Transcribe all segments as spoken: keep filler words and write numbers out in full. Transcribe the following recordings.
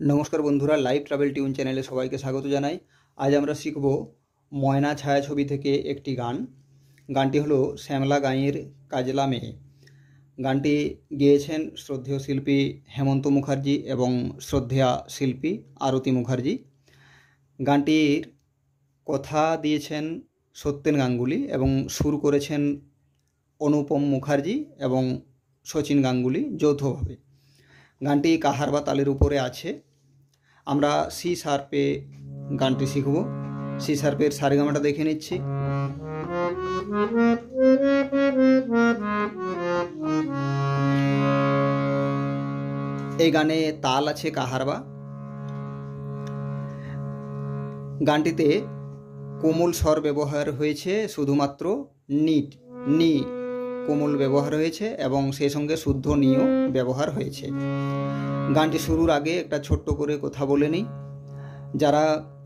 नमस्कार बंधुरा live travel tune चैनेले सबाइके स्वागत जानाई। आज आमरा शिखब मयना छायाछबि थेके एकटी गान। गानटी हलो श्यामला गाँयेर काजला मेये। गानटी गेयेछेन श्रद्धेय शिल्पी हेमंत मुखार्जी एवं श्रद्धेया शिल्पी आरती मुखार्जी। गानटिर कथा दियेछेन सत्येन गांगुली एवं सुर करेछेन अनुपम मुखार्जी एवं सचिन गांगुली यौथभावे। गानटी काहारबा तालेर उपरे आछे। आमरा सी शार्पे गानटी शिखब। सी शार्पेर सारेगामाटा देखे निচ্ছি। এই গানে তাল আছে কাহারবা। গানটিতে কোমল স্বর ব্যবহার হয়েছে, শুধুমাত্র নিট নি কোমল ব্যবহার হয়েছে এবং সেই সঙ্গে শুদ্ধ নিও ব্যবহার হয়েছে। গানটি শুরুর আগে একটা ছোট্ট করে কথা বলে নিই। যারা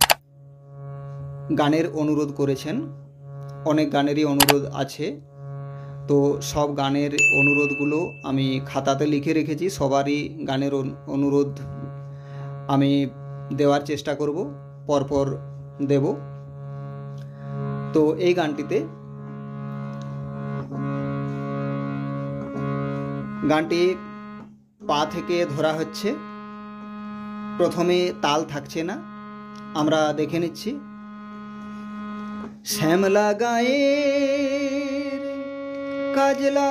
গানের অনুরোধ করেছেন, অনেক গানেরই অনুরোধ আছে, তো সব গানের অনুরোধগুলো আমি খাতাতে লিখে রেখেছি। সবারই গানের অনুরোধ আমি দেওয়ার চেষ্টা করব, পরপর দেব। তো এই গানটিতে গানটি পা থেকে ধরা হচ্ছে। প্রথমে তাল থাকছে না, আমরা দেখে নিচ্ছি। শ্যামলা গাঁয়ের কাজলা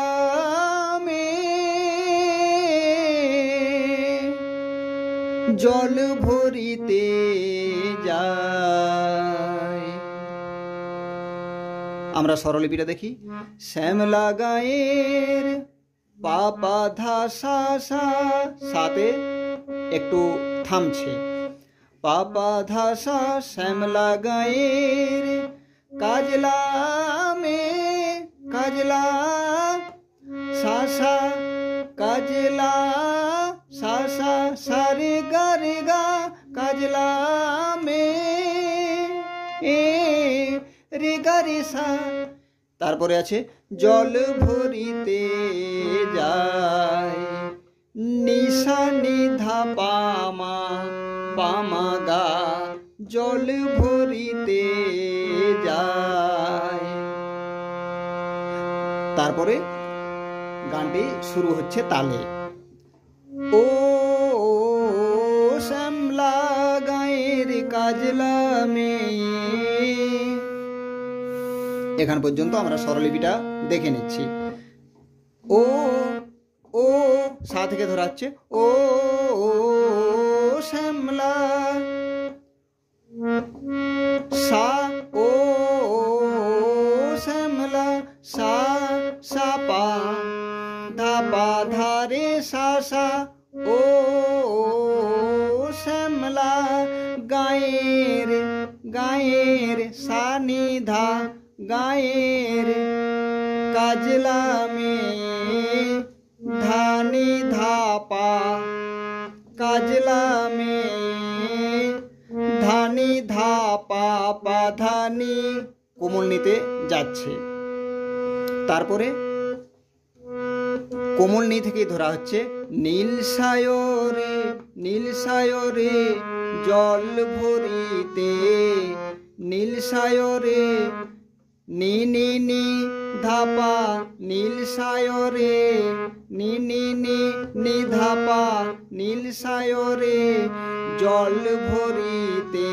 মেয়ে জল ভরিতে যায়। আমরা স্বরলিপিটা দেখি। শ্যামলা গাঁয়ের পাপা ধা সা সা, সাথে একটু থামছে। পাপা ধা সা শ্যামলা গাঁয়ের কাজলা মে কাজলা সা সা কাজলা সা সা সা রে গা রে গা কাজলা মে এ রে গা রে সা। তারপরে আছে জল ভরিতে যায় নিশা নিধা পামা পামা গা জল ভরিতে যায়। তারপরে গানটি শুরু হচ্ছে তালে। ও শ্যামলা গাঁয়ের কাজলা মেয়ে। এখান পর্যন্ত আমরা স্বরলিপিটা দেখে নিচ্ছি। ও ও সা থেকে ধরা হচ্ছে। ও শ্যামলা সা, ও শ্যামলা সা সা পা ধা পা ধা রে সা সা। ও শ্যামলা গাঁয়ের গাঁয়ের সা নি ধা গাঁয়ের কাজলা মেয়ে ধা নি ধা পা কাজলা মেয়ে ধা নি ধা পা পা ধা নি কোমল নিতে যাচ্ছে। তারপরে কোমল নি থেকে ধরা হচ্ছে নীল সায়রে নীল সায়রে জল ভরিতে নীল সায়রে নি নি নি ধাপা নীল সায়রে নি নি নি নি ধাপা নীল সায়রে জল ভরিতে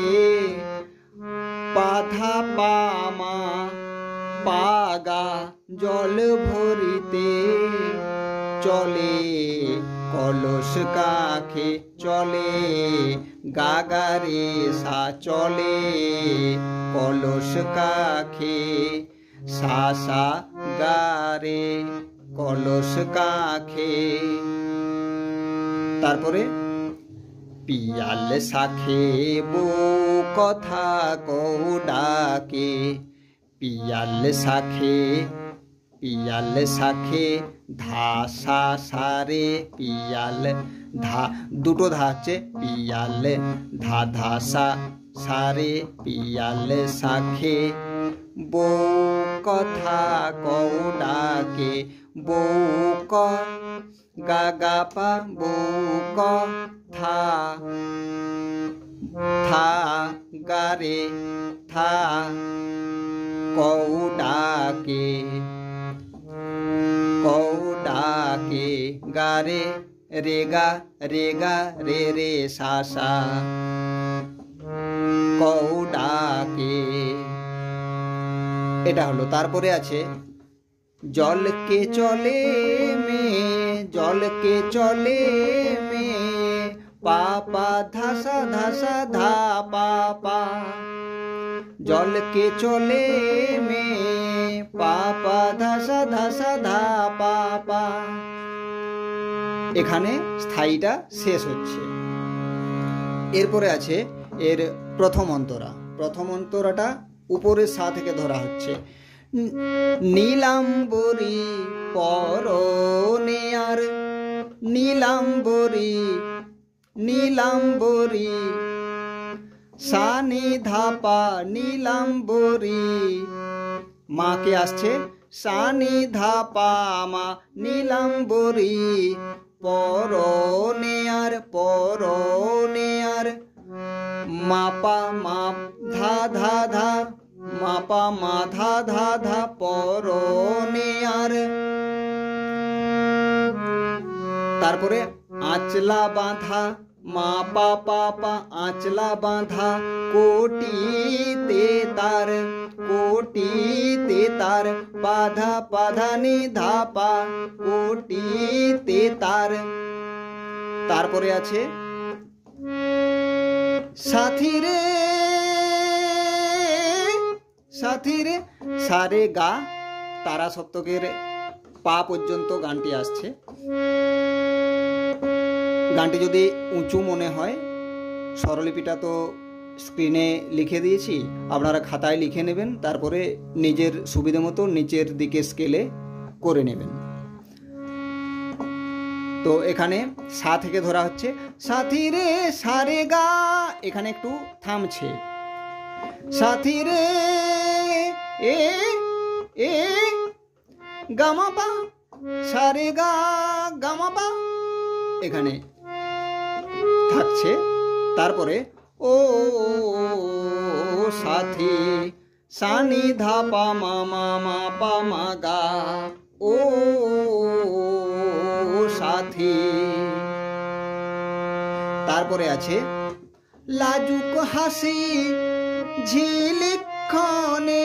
পাধা পামা পাগা জল ভরিতে চলে কলস কাখে চলে গাগারে সা চলে কলস কাখে সা সা গারে কলস কাখে। তারপরে পিয়াল শাখে বো কথা কৌ ডাকে পিয়াল শাখে পিয়াল শাখে ধা সা সারে পিয়াল ধা দুটো ধা হচ্ছে পিয়াল ধা ধা সা সারে পিয়াল শাখে বউ কথা কৌ ডাকে বউ ক গা গা পা বউ ক থা রে থা কৌ ডাকে কৌ ডাকে গা রে রে গা রে গা রে রে সা সা কৌ ডাকে। এটা হলো। তারপরে আছে জলকে চলে মে জলকে চলে মে পাপা ধাসা ধাসা ধা পাপা জলকে চলে মে পাপা ধাসা ধাসা ধা পাপা। এখানে স্থায়ীটা শেষ হচ্ছে। এরপরে আছে এর প্রথম অন্তরা। প্রথম অন্তরাটা উপরের সা থেকে ধরা হচ্ছে। নীলাম্বরী পরনে আর নীলাম্বরী নীলাম্বরী সা নি ধা পা নীলাম্বরী। মাকে আসছে সা নি ধা পা মা নীলাম্বরী পরনে আর পরনে আর মাপা মাপ ধা ধা ধা মাপা মা ধা ধা ধা পরনে আর। তারপরে আঁচলা বাঁধা মা পা পা পা আঁচলা বাঁধা কোটিতে তার কোটিতে তার বাধা পাধানি ধা পা কোটিতে তার। তারপরে আছে সাথী রে সাথী রে সারে গা তারা সপ্তকের পা পর্যন্ত গানটি আসছে। গানটি যদি উঁচু মনে হয়, স্বরলিপিটা তো স্ক্রিনে লিখে দিয়েছি, আপনারা খাতায় লিখে নেবেন, তারপরে নিজের সুবিধা মতো নিচের দিকে স্কেলে করে নেবেন। তো এখানে সা থেকে ধরা হচ্ছে সাথী রে সারে গা, এখানে একটু থামছে। সাথী রে এ এ গামা পা সারে গা গামা পা এখানে থাকছে। তারপরে ও সাথী সানি ধা পা মা মা মা পা মা গা ও সাথী। তারপরে আছে লাজুক হাসি ঝিলিক্ষণে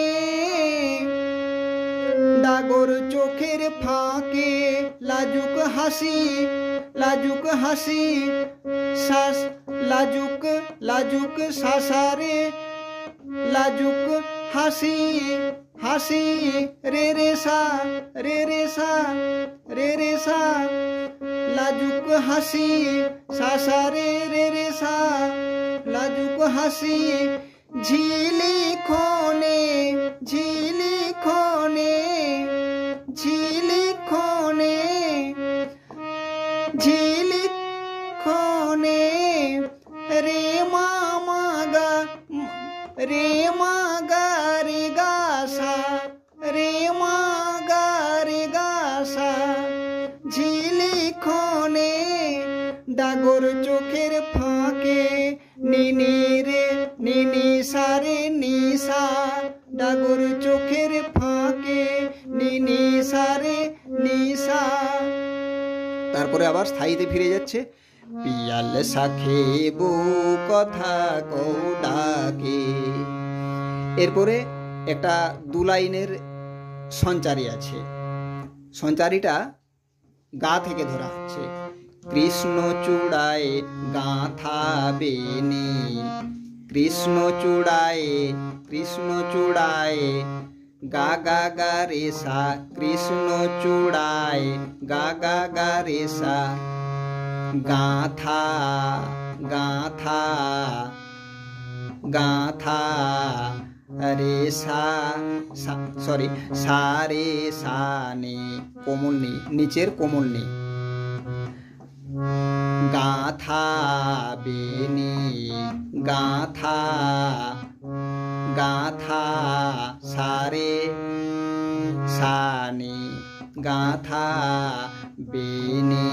ডাগর চোখের ফাঁকে লাজুক হাসি লাজুক হাসি শ্বাস লাজুক লাজুক শাসারে লাজুক হাসি হাসি রে রে সা রে রে সা রে রে সা লাজুক হাসি শাসারে রে রে সা লাজুক হাসি ঝিলি খনে ঝিলি খনে ঝিলি খনে ঝিলি খনে রে মা মা গা রে মা গা রে গা সা রে মা গা রে গা সা ঝিলি খনে ডাগর চোখের ফাঁকে নিনি রে নিনি সারে নিসা ডাগর চোখের ফাঁকে নিনি সারে নিসা। তারপরে আবার স্থায়ীতে ফিরে যাচ্ছে পিয়াল শাখে বউ কথা কৌ ডাকে। এরপরে একটা দু লাইনের সঞ্চারী আছে। সঞ্চারীটা গা থেকে ধরা হচ্ছে। কৃষ্ণ চূড়ায় গাঁথা বেনি কৃষ্ণ চূড়ায় কৃষ্ণ চূড়ায় গা গা গা রে সা কৃষ্ণ চূড়ায় গা গা গা রে সা গাঁথা গাঁথা গাঁথা রে সা সরি সা রে সা নে কোমল নে নিচের কোমল নে গাঁথা বেনি গাঁথা গাঁথা সারে সানি গাঁথা বেনি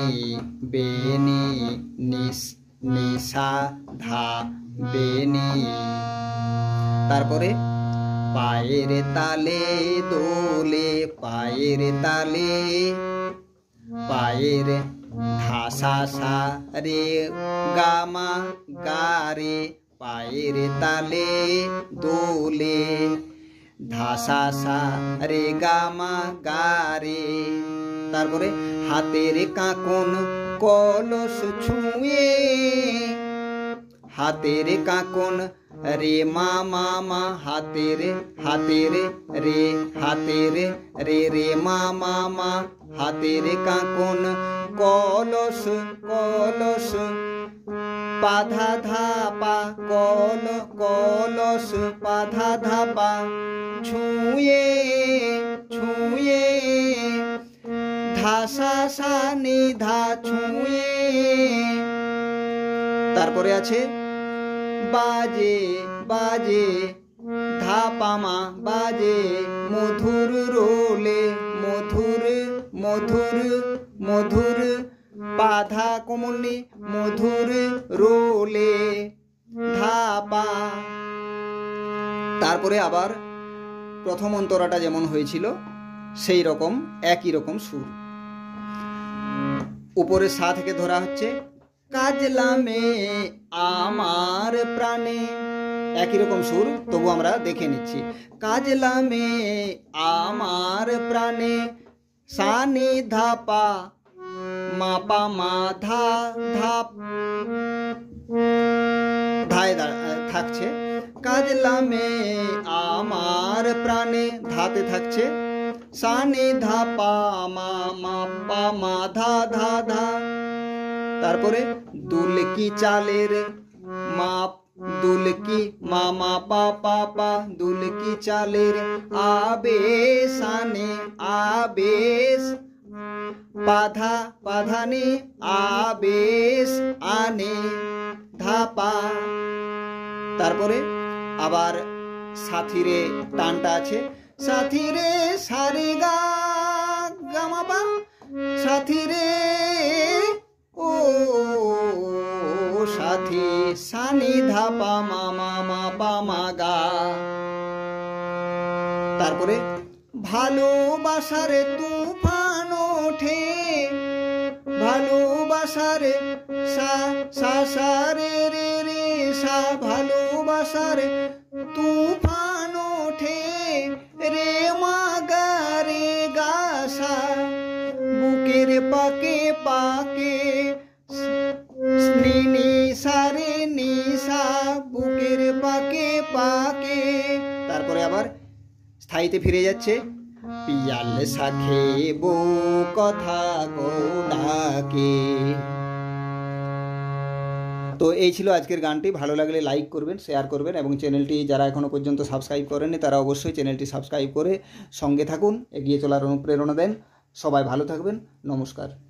বেনি নিস নিশা ধা বেনি। তারপরে পায়ের তালে দোলে পায়ের তালে পায়ের ধাসা সা রে গামা গারে পায়ের তালে দোলে ধাসা সা রে গামা গারে। তারপরে হাতের কাঁকন কলস ছুঁয়ে হাতের কাঁকন রে মা মা মা হাতের হাতের রে হাতের রে রে মা মা মা হাতের কাঁকন কলস কলস পাধা ধাপা কল কলস পাধা ধাপা ছুঁয়ে ছুঁয়ে ধাসা সা নিধা ছুঁয়ে। তারপরে আছে বাজে বাজে ধাপামা বাজে মধুর রোলে মধুর মধুর মধুর পাধা কোমলনি মধুর রোলে ধাপা। তারপরে আবার প্রথম অন্তরাটা যেমন হয়েছিল সেই রকম একই রকম সুর। উপরে সা থেকে ধরা হচ্ছে কাজলামে আমার প্রাণে, একই রকম সুর, তবু আমরা দেখে নিচ্ছি। কাজলামে আমার প্রাণে সানি ধাপা মাপা মাধা ধাপ ধায় থাকছে। কাজলামে আমার প্রাণে ধাতে থাকছে সানি ধাপা মা মাপা মাধা ধা ধা। তারপরে দুলকি চালের মাপ দুলকি মা মা পা পা পা দুলকি চালের আবেশ আনে আবেশ পাধা পাধানে আবেশ আনে ধাপা। তারপরে আবার সাথীরে টানটা আছে সাথীরে সারে গা গামা পা সাথীরে ও সাথী সানি ধাপা মা মা মা পা মা গা। তারপরে ভালোবাসার তুফান ওঠে ভালোবাসার সা সা সা রে রে রে সা ভালোবাসার তুফান ওঠে রে মা গা রে গা সা বুকের পাকে পাকে নি সা রে নি সা বুকের পাকে পাকে। তারপরে আবার স্থায়ীতে ফিরে যাচ্ছে পিয়াল শাখে বো কথা গোডাকে। তো এই ছিল আজকের গানটি। ভালো লাগলে লাইক করবেন, শেয়ার করবেন এবং চ্যানেলটি যারা এখনও পর্যন্ত সাবস্ক্রাইব করেননি তারা অবশ্যই চ্যানেলটি সাবস্ক্রাইব করে সঙ্গে থাকুন, এগিয়ে চলার অনুপ্রেরণা দেন। সবাই ভালো থাকবেন, নমস্কার।